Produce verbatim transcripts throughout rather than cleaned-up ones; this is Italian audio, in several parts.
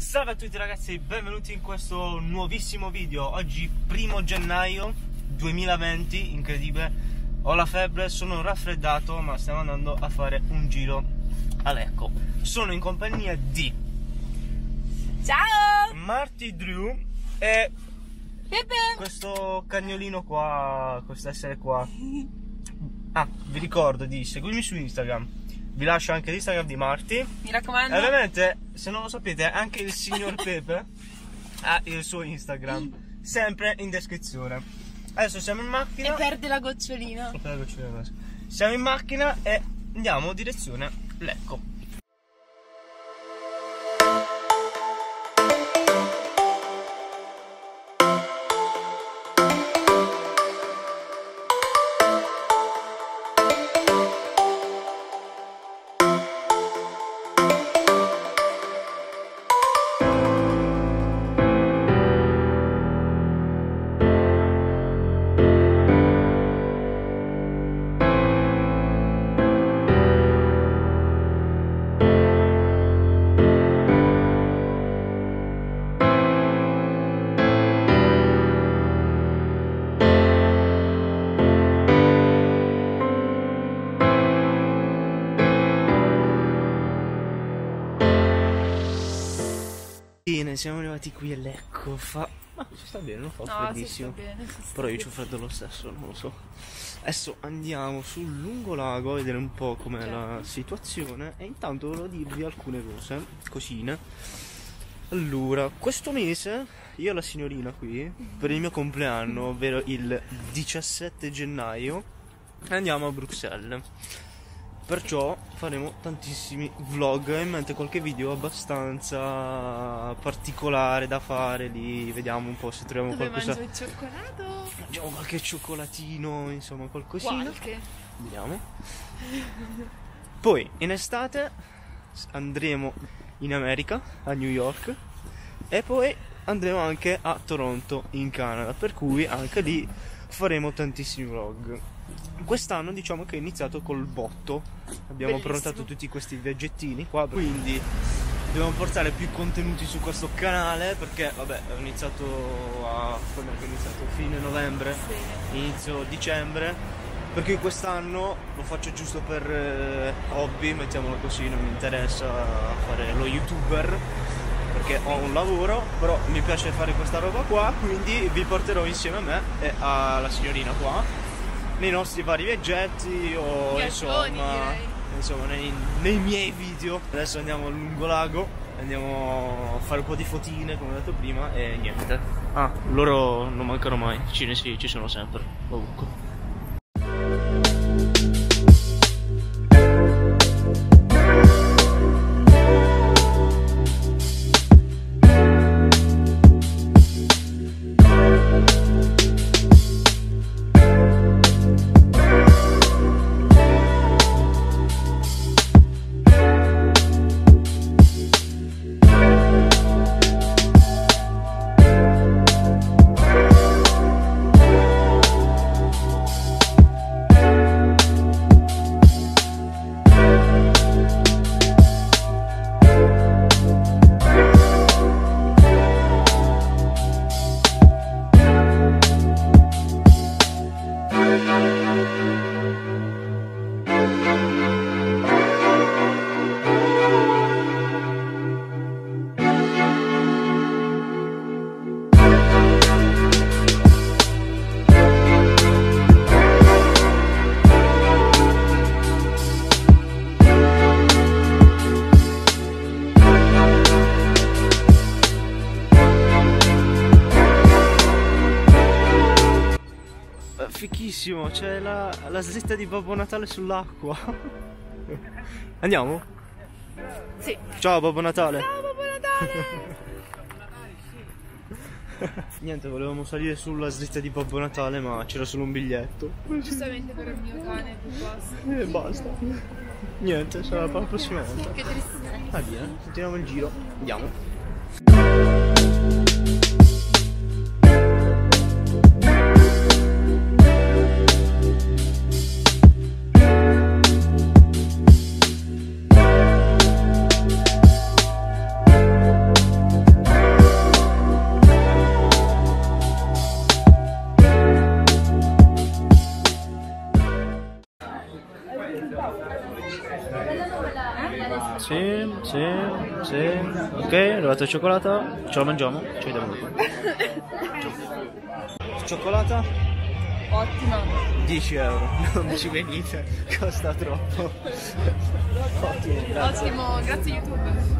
Salve a tutti ragazzi, benvenuti in questo nuovissimo video. Oggi primo gennaio duemilaventi, incredibile. Ho la febbre, sono raffreddato, ma stiamo andando a fare un giro a Lecco. Sono in compagnia di Ciao! Marty Drew e Pepe! questo cagnolino qua, questo essere qua. Ah, vi ricordo di seguirmi su Instagram. Vi lascio anche l'Instagram di Marty. Mi raccomando. E ovviamente, se non lo sapete, anche il signor Pepe ha il suo Instagram, sempre in descrizione. Adesso siamo in macchina. E perde la gocciolina. Siamo in macchina e andiamo direzione Lecco. Bene, siamo arrivati qui a Lecco. Fa... ma si sta bene, non fa No, freddissimo. si sta bene, si sta Però io bene. c'ho freddo lo stesso, non lo so. Adesso andiamo sul lungolago a vedere un po' com'è Certo. la situazione. E intanto volevo dirvi alcune cose, cosine. Allora, questo mese io e la signorina qui, per il mio compleanno, ovvero il diciassette gennaio, andiamo a Bruxelles. Perciò faremo tantissimi vlog e in mente qualche video abbastanza particolare da fare lì. Vediamo un po' se troviamo Dove qualcosa. mangio il cioccolato? Mangiamo qualche cioccolatino, insomma qualcosina. Qualche. Vediamo. Poi in estate andremo in America, a New York. E poi andremo anche a Toronto in Canada. Per cui anche lì faremo tantissimi vlog. Quest'anno diciamo che è iniziato col botto. Abbiamo Bellissimo. prenotato tutti questi viaggettini qua, quindi dobbiamo portare più contenuti su questo canale, perché vabbè ho iniziato a quando è iniziato? Fine novembre, Sì. inizio dicembre, per cui quest'anno lo faccio giusto per eh, hobby, mettiamolo così. Non mi interessa fare lo youtuber perché ho un lavoro, però mi piace fare questa roba qua, quindi vi porterò insieme a me e alla signorina qua nei nostri vari viaggetti o Viaggioni, insomma, direi. insomma nei, nei miei video. Adesso andiamo al lungolago, andiamo a fare un po' di fotine come ho detto prima e niente. Ah, loro non mancano mai, i cinesi ci sono sempre, ovunque. Fichissimo, c'è la, la slitta di Babbo Natale sull'acqua. Andiamo? Sì. Ciao Babbo Natale. Ciao Babbo Natale! Niente, volevamo salire sulla slitta di Babbo Natale, ma c'era solo un biglietto. Giustamente per il mio cane più basta. E basta. Niente, sarà per la prossima volta. Che tristezza. Va bene, continuiamo il giro. Andiamo. Sì, ok, è arrivato il cioccolato, ce lo mangiamo, ci vediamo dopo. Cioccolata? Ottima. dieci euro, non ci venite, costa troppo. Ottimo, grazie. Ottimo, grazie YouTube.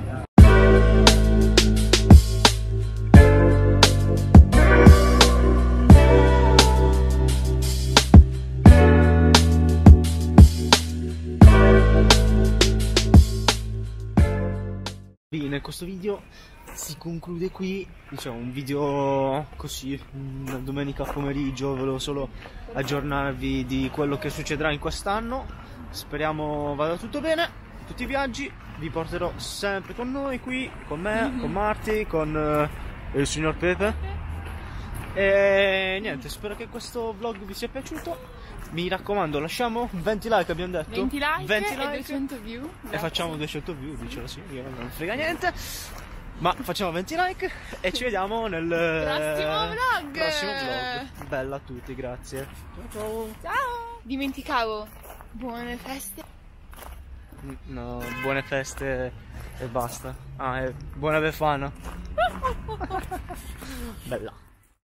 Bene, questo video si conclude qui, diciamo un video così, una domenica pomeriggio, volevo solo aggiornarvi di quello che succederà in quest'anno, speriamo vada tutto bene, tutti i viaggi, vi porterò sempre con noi qui, con me, mm-hmm. con Marti, con uh, il signor Pepe e niente, spero che questo vlog vi sia piaciuto. Mi raccomando, lasciamo venti like, abbiamo detto venti like, venti like e duecento view. Grazie. E facciamo duecento view, dicelo sì, io non frega niente. Ma facciamo venti like e ci vediamo nel prossimo vlog. prossimo vlog. Bella a tutti, grazie. Ciao ciao. Ciao. Dimenticavo. Buone feste. No, buone feste e basta. Ah, e buona Befana. Bella.